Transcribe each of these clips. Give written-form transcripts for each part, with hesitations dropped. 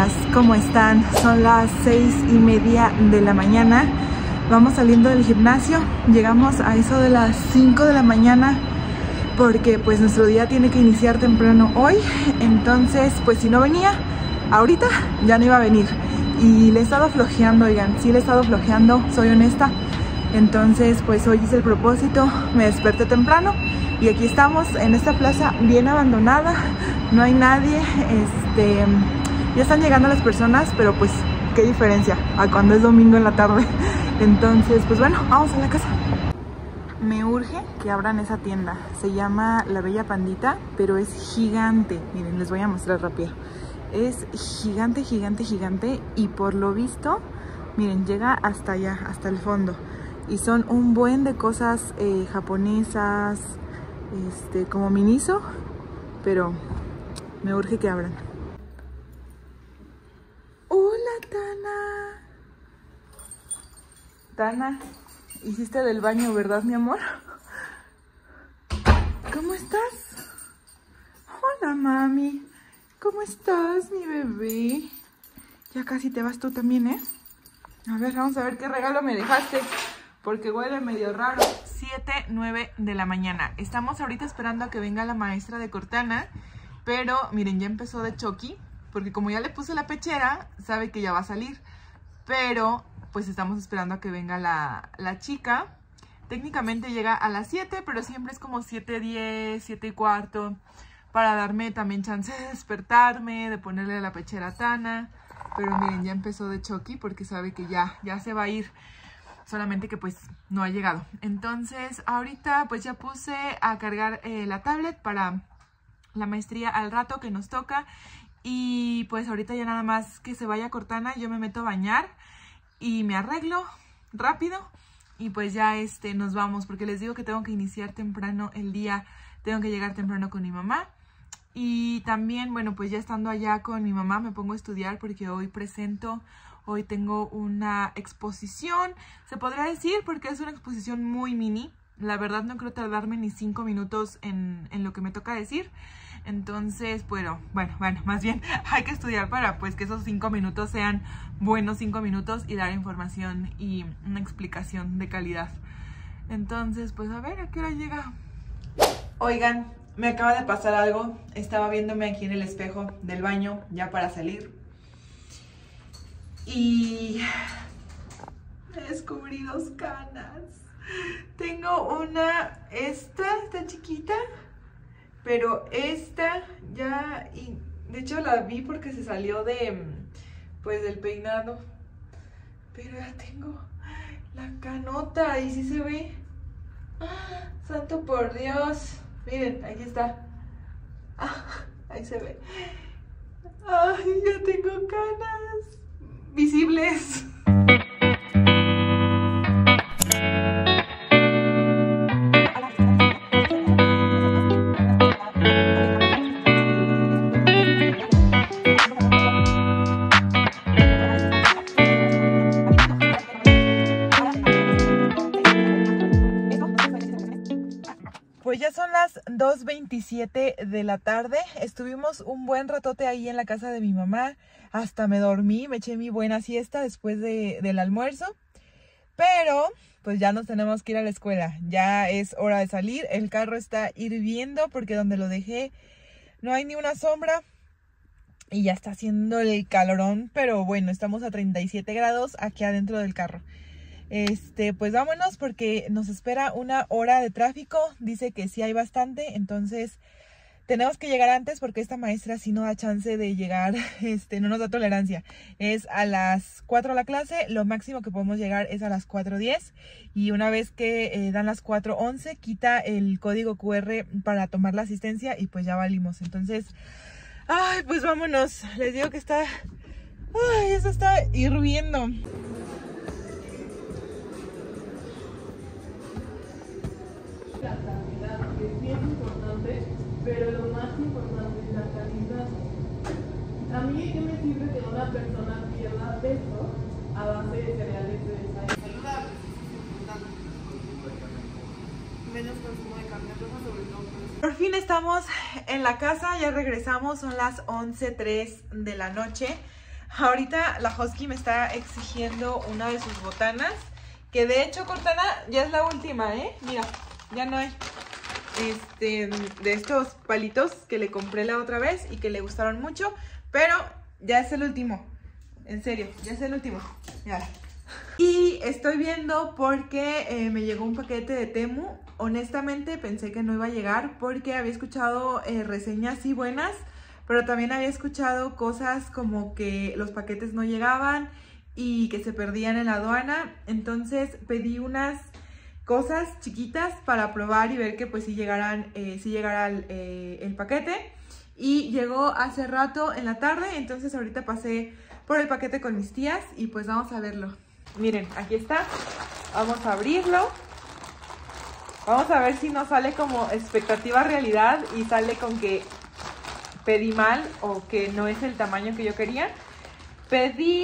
días, ¿cómo están? Son las 6:30 de la mañana. Vamos saliendo del gimnasio, llegamos a eso de las 5 de la mañana porque pues nuestro día tiene que iniciar temprano hoy. Entonces pues si no venía ahorita ya no iba a venir y le he estado flojeando, oigan, sí le he estado flojeando, soy honesta. Entonces pues hoy hice el propósito, me desperté temprano y aquí estamos en esta plaza bien abandonada, no hay nadie, ya están llegando las personas, pero pues qué diferencia a cuando es domingo en la tarde. Entonces pues bueno, vamos a la casa. Me urge que abran esa tienda, se llama La Bella Pandita, pero es gigante. Miren, les voy a mostrar rápido. Es gigante, gigante, gigante y por lo visto, miren, llega hasta allá, hasta el fondo. Y son un buen de cosas japonesas, como Miniso, pero me urge que abran. Hola, Tana. Tana, hiciste del baño, ¿verdad, mi amor? ¿Cómo estás? Hola, mami. ¿Cómo estás, mi bebé? Ya casi te vas tú también, ¿eh? A ver, vamos a ver qué regalo me dejaste, porque huele medio raro. 7:09 de la mañana. Estamos ahorita esperando a que venga la maestra de Cortana, pero miren, ya empezó de Chucky, porque como ya le puse la pechera, sabe que ya va a salir. Pero pues estamos esperando a que venga la chica. Técnicamente llega a las 7, pero siempre es como 7:10, 7:15, para darme también chance de despertarme, de ponerle la pechera a Tana. Pero miren, ya empezó de Chucky porque sabe que ya se va a ir. Solamente que pues no ha llegado. Entonces ahorita pues ya puse a cargar la tablet para la maestría al rato que nos toca. Y pues ahorita ya nada más que se vaya Cortana, yo me meto a bañar y me arreglo rápido. Y pues ya nos vamos, porque les digo que tengo que iniciar temprano el día. Tengo que llegar temprano con mi mamá. Y también, bueno, pues ya estando allá con mi mamá me pongo a estudiar porque hoy presento. Hoy tengo una exposición, se podría decir, porque es una exposición muy mini. La verdad no creo tardarme ni 5 minutos en lo que me toca decir. Entonces, bueno, más bien hay que estudiar para pues que esos 5 minutos sean buenos 5 minutos y dar información y una explicación de calidad. Entonces, pues a ver a qué hora llega. Oigan, me acaba de pasar algo. Estaba viéndome aquí en el espejo del baño ya para salir. Y descubrí 2 canas. Tengo una, esta chiquita, pero esta ya, y de hecho la vi porque se salió pues del peinado. Pero ya tengo la canota y sí se ve. ¡Ah! Santo por Dios. Miren, aquí está. ¡Ah! Ahí se ve. Ay, ya tengo canas visibles. Pues ya son las 2:27 de la tarde. Estuvimos un buen ratote ahí en la casa de mi mamá. Hasta me dormí, me eché mi buena siesta después del almuerzo. Pero pues ya nos tenemos que ir a la escuela. Ya es hora de salir. El carro está hirviendo porque donde lo dejé no hay ni una sombra. Y ya está haciendo el calorón. Pero bueno, estamos a 37 grados aquí adentro del carro. Pues vámonos porque nos espera una hora de tráfico. Dice que sí hay bastante, entonces tenemos que llegar antes porque esta maestra sí no da chance de llegar, no nos da tolerancia. Es a las 4 la clase, lo máximo que podemos llegar es a las 4:10 y una vez que dan las 4:11 quita el código QR para tomar la asistencia y pues ya valimos. Entonces, ay, pues vámonos. Les digo que está, ay, eso está hirviendo. La cantidad es bien importante, pero lo más importante es la calidad. A mí, ¿qué me sirve que una persona pierda peso a base de cereales de desayuno saludables? Menos consumo de carne roja, sobre todo. Por fin estamos en la casa, ya regresamos, son las 11:03 de la noche. Ahorita la Husky me está exigiendo una de sus botanas, que de hecho, Cortana, ya es la última, ¿eh? Mira, ya no hay de estos palitos que le compré la otra vez y que le gustaron mucho, pero ya es el último. En serio, ya es el último. Mira. Y estoy viendo porque me llegó un paquete de Temu. Honestamente pensé que no iba a llegar porque había escuchado reseñas sí buenas, pero también había escuchado cosas como que los paquetes no llegaban y que se perdían en la aduana. Entonces pedí unas cosas chiquitas para probar y ver que pues sí llegara el paquete. Y llegó hace rato en la tarde, entonces ahorita pasé por el paquete con mis tías y pues vamos a verlo. Miren, aquí está. Vamos a abrirlo. Vamos a ver si nos sale como expectativa realidad y sale con que pedí mal o que no es el tamaño que yo quería. Pedí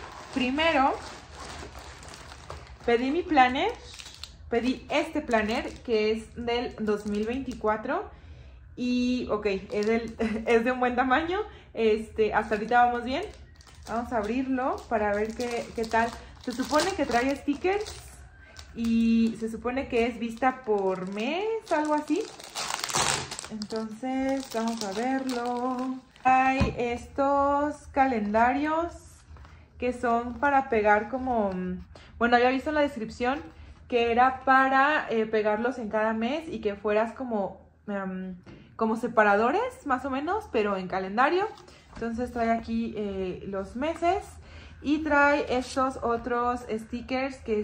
mi planner. Pedí este planner que es del 2024 y ok, es de un buen tamaño. Hasta ahorita vamos bien. Vamos a abrirlo para ver qué tal. Se supone que trae stickers y se supone que es vista por mes, algo así. Entonces vamos a verlo. Hay estos calendarios que son para pegar como... Bueno, había visto en la descripción que era para pegarlos en cada mes y que fueras como separadores, más o menos, pero en calendario. Entonces trae aquí los meses y trae estos otros stickers que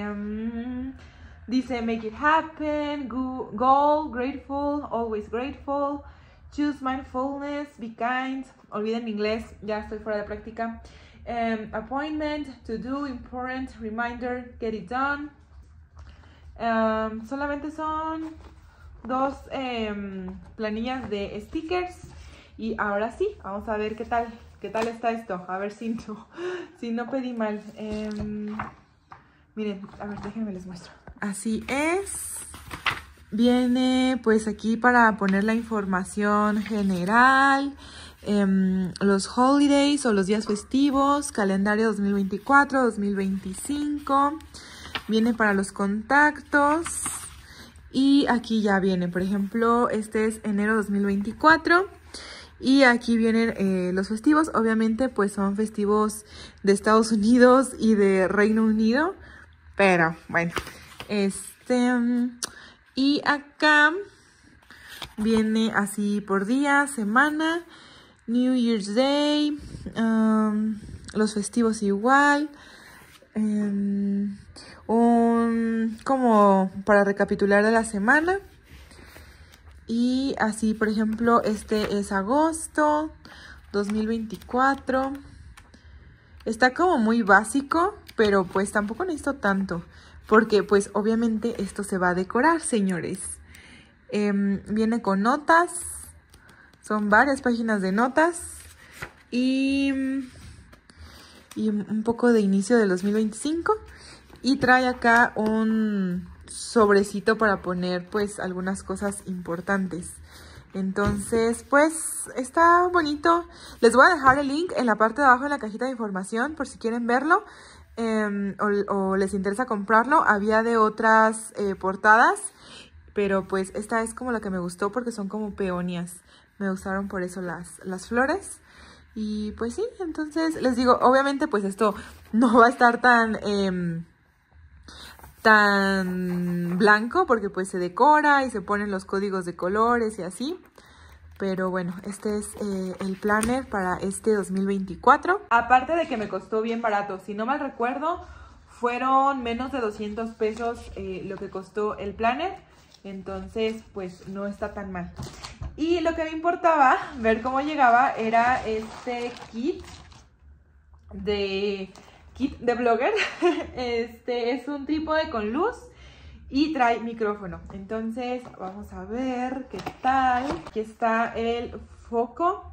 dice Make it happen, goal, grateful, always grateful, choose mindfulness, be kind, olviden mi inglés, ya estoy fuera de práctica, appointment, to do, important, reminder, get it done. Solamente son 2 planillas de stickers. Y ahora sí, vamos a ver qué tal está esto. A ver si no pedí mal. Miren, a ver, déjenme les muestro. Así es. Viene pues aquí para poner la información general, los holidays o los días festivos, calendario 2024, 2025. Viene para los contactos. Y aquí ya viene, por ejemplo, este es enero 2024. Y aquí vienen los festivos. Obviamente pues son festivos de Estados Unidos y de Reino Unido. Pero bueno, y acá viene así por día, semana, New Year's Day, los festivos igual. Como para recapitular de la semana. Y así, por ejemplo, este es agosto 2024. Está como muy básico, pero pues tampoco necesito tanto. Porque pues obviamente esto se va a decorar, señores. Viene con notas. Son varias páginas de notas. Y un poco de inicio del 2025. Y trae acá un sobrecito para poner pues algunas cosas importantes. Entonces pues está bonito. Les voy a dejar el link en la parte de abajo en la cajita de información por si quieren verlo o les interesa comprarlo. Había de otras portadas, pero pues esta es como la que me gustó porque son como peonias. Me gustaron por eso las flores. Y pues sí, entonces les digo, obviamente pues esto no va a estar tan blanco porque pues se decora y se ponen los códigos de colores y así. Pero bueno, este es el planner para este 2024. Aparte de que me costó bien barato, si no mal recuerdo, fueron menos de 200 pesos lo que costó el planner. Entonces pues no está tan mal. Y lo que me importaba ver cómo llegaba era este kit de blogger. Es un trípode con luz y trae micrófono. Entonces vamos a ver qué tal. Aquí está el foco.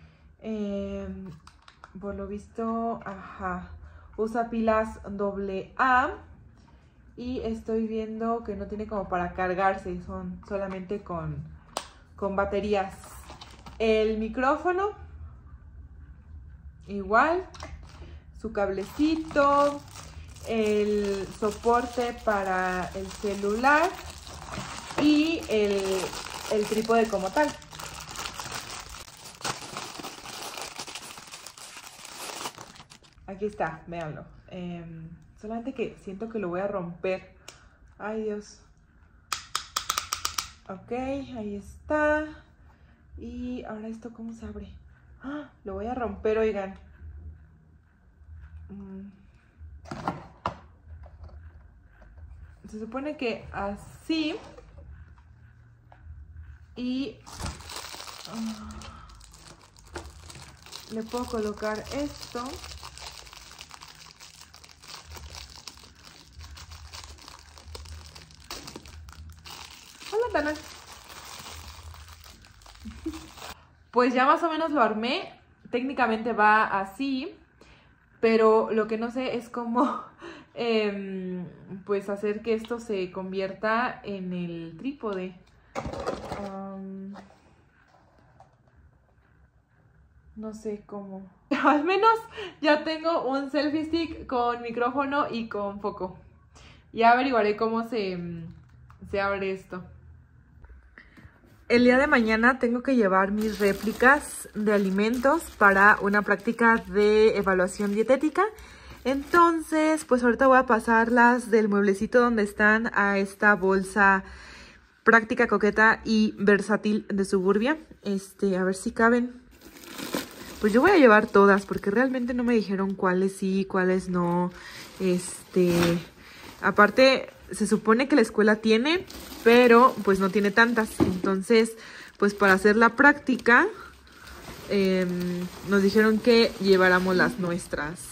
Por lo visto, usa pilas AA. Y estoy viendo que no tiene como para cargarse, son solamente con baterías. El micrófono igual, su cablecito, el soporte para el celular y el trípode como tal. Aquí está, véanlo. Solamente que siento que lo voy a romper. Ay, Dios. Ok, ahí está. Y ahora esto, ¿cómo se abre? ¡Ah! Lo voy a romper, oigan. Se supone que así. Y le puedo colocar esto. Hola, Tana. Pues ya más o menos lo armé. Técnicamente va así, pero lo que no sé es cómo pues hacer que esto se convierta en el trípode. No sé cómo. Al menos ya tengo un selfie stick con micrófono y con foco. Ya averiguaré cómo se abre esto. El día de mañana tengo que llevar mis réplicas de alimentos para una práctica de evaluación dietética. Entonces, pues ahorita voy a pasarlas del mueblecito donde están a esta bolsa práctica, coqueta y versátil de Suburbia. A ver si caben. Pues yo voy a llevar todas porque realmente no me dijeron cuáles sí, cuáles no. Aparte, se supone que la escuela tiene, pero pues no tiene tantas. Entonces, pues para hacer la práctica, nos dijeron que lleváramos las nuestras.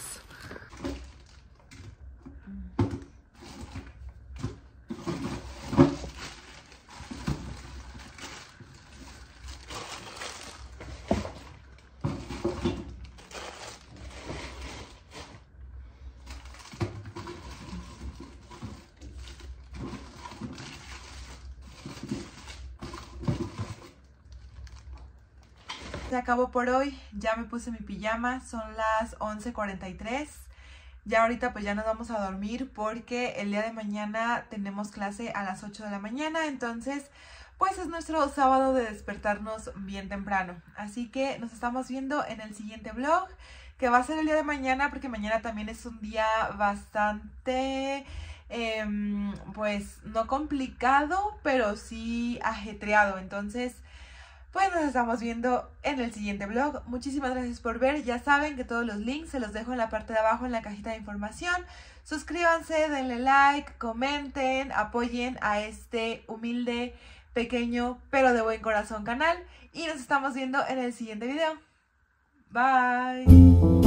Se acabó por hoy, ya me puse mi pijama, son las 11:43. Ya ahorita pues ya nos vamos a dormir porque el día de mañana tenemos clase a las 8 de la mañana, entonces pues es nuestro sábado de despertarnos bien temprano. Así que nos estamos viendo en el siguiente vlog, que va a ser el día de mañana porque mañana también es un día bastante, pues no complicado, pero sí ajetreado, entonces pues nos estamos viendo en el siguiente vlog. Muchísimas gracias por ver. Ya saben que todos los links se los dejo en la parte de abajo en la cajita de información. Suscríbanse, denle like, comenten, apoyen a este humilde, pequeño, pero de buen corazón canal. Y nos estamos viendo en el siguiente video. Bye.